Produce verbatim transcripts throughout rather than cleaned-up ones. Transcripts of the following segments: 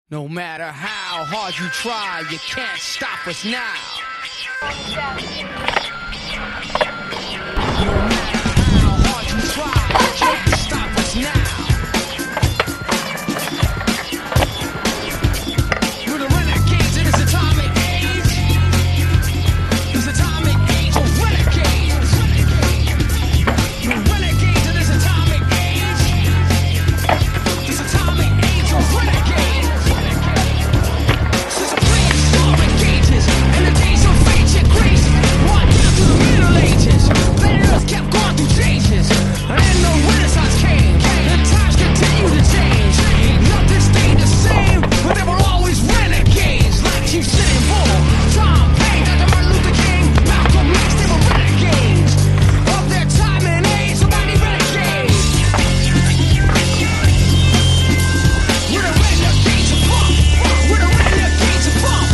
No matter how hard you try, you can't stop us now. No matter how hard you try, you can't stop us now. We're the renegades in this atomic age. This atomic age of renegades. We're renegades in this atomic age. This atomic age of renegades. And the days of ancient Greece, right down to the Middle Ages, planet Earth kept going through changes, and then the Renaissance came, and times continue to change. Nothing stayed the same, but there were always renegades, like Chief Sitting Bull, Tom Paine, Doctor Martin Luther King, Malcolm X. They were renegades of their time and age, so mighty renegades. We're the renegades of funk. We're the renegades of funk.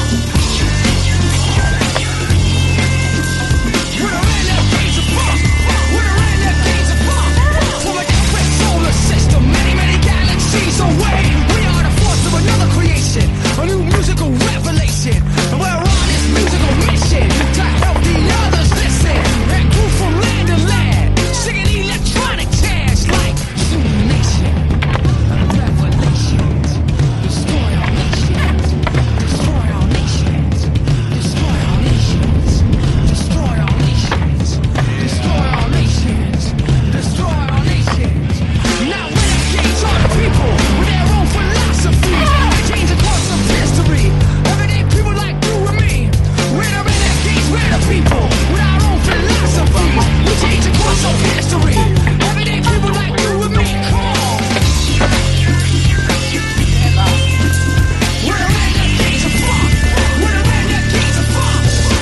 Away. We are the force of another creation, a new musical revelation, and we're on this musical mission to help the others listen and move from land to land, singing electronic chants like illumination, revelations, destroy our nations, destroy our nations, destroy our nations, destroy our nations, destroy our nations, destroy our nations. Now renegades are the people with their own philosophies, they change the course of history. Everyday people like you and me, we're the renegades, we're the people with our own philosophy. We change the course of history. Everyday people like you and me, come on. We're the renegades of funk. We're the renegades of funk.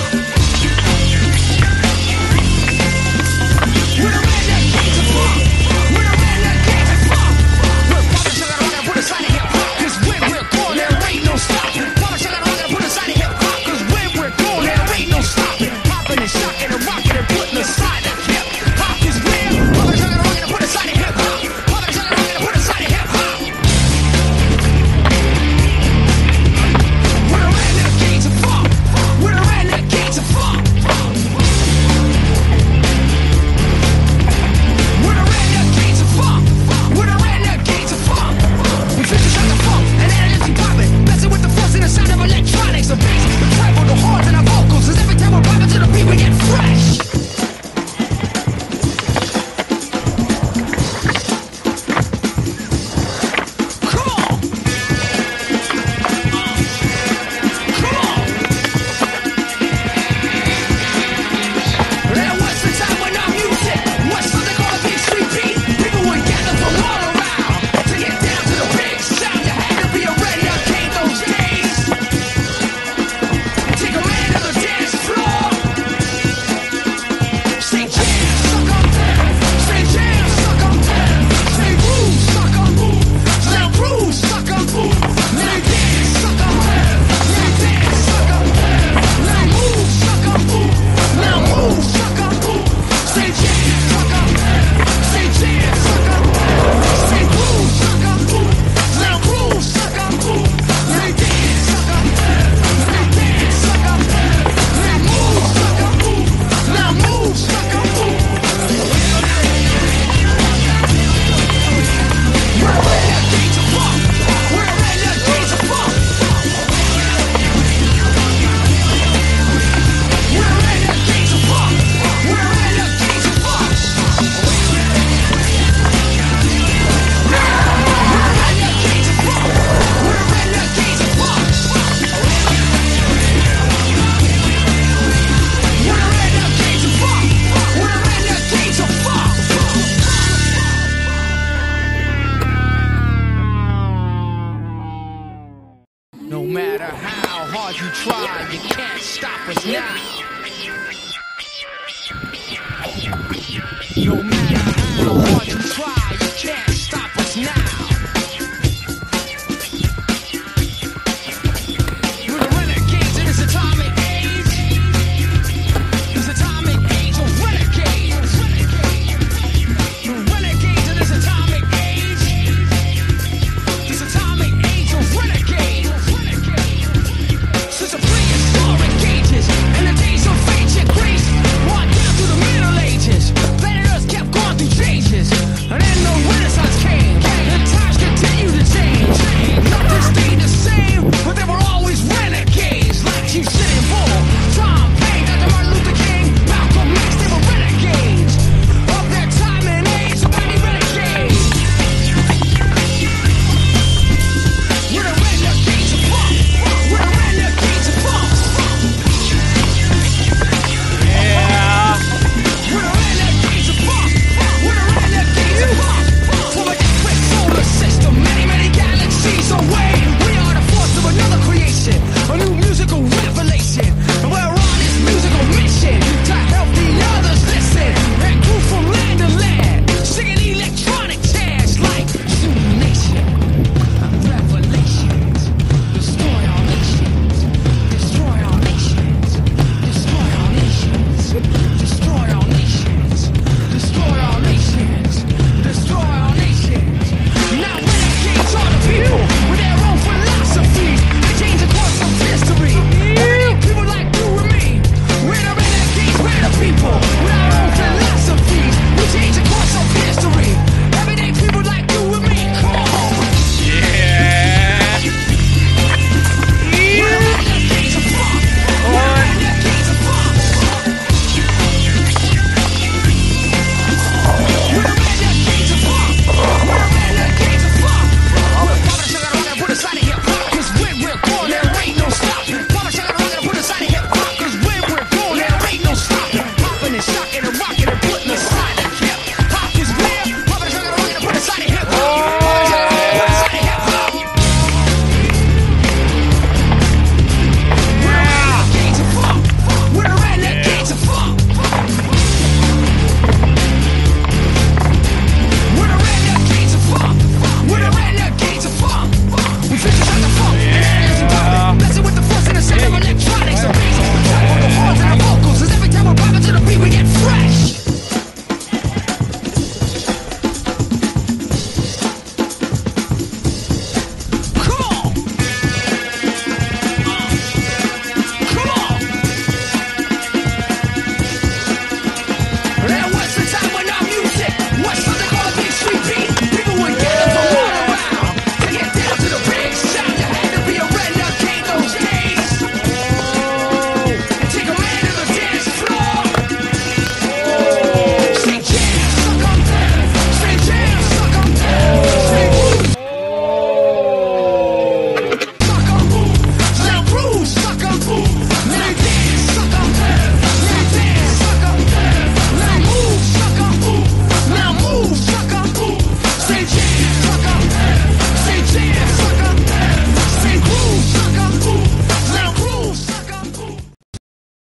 We're the renegades of funk. We're the renegades of funk. We're poppin' sugar on and put aside hip hop, 'cause when we're gone there ain't no stopping. Poppin' sugar on and put aside hip hop, 'cause when we're gone there ain't no stopping. Poppin' and shocking and rockin' and putting aside the hip hop, 'cause we're poppin' sugar on and put aside hip hop. Poppin' sugar on and put aside hip hop. We're the renegades of funk. We're the renegades of funk. We're the renegades of funk. We're the renegades of funk. We physicize the funk and energy poppin', messing with the force and the sound of electronics, the bass, the treble, the horns, and our vocals. 'Cause every time we're poppin' to the beat, we get fresh. Come on. Come on. There was a time when our music was something called a big street beat. People would gather from all around to get down to the big sound. You had to be a renegade those days. Take a man to the dance floor. Say jam, suck 'em. Say jam, suck 'em. Say groove, suck 'em. Say groove, suck 'em. Say dance, suck 'em. Say dance, suck 'em. Now move, suck 'em. Now move, suck 'em. Say jam, suck 'em. Say jam, suck 'em. Say groove, suck 'em. Now groove, suck 'em. Say dance, suck 'em. Say dance, suck 'em. Say move, suck 'em. Now move, suck 'em. We're renegades of funk. We're renegades of funk. We're renegades of funk. We're renegades of funk. We're renegades of funk. We're renegades of funk. We're renegades of funk. We're renegades of funk. No matter how hard you try, you can't stop us now. No matter how hard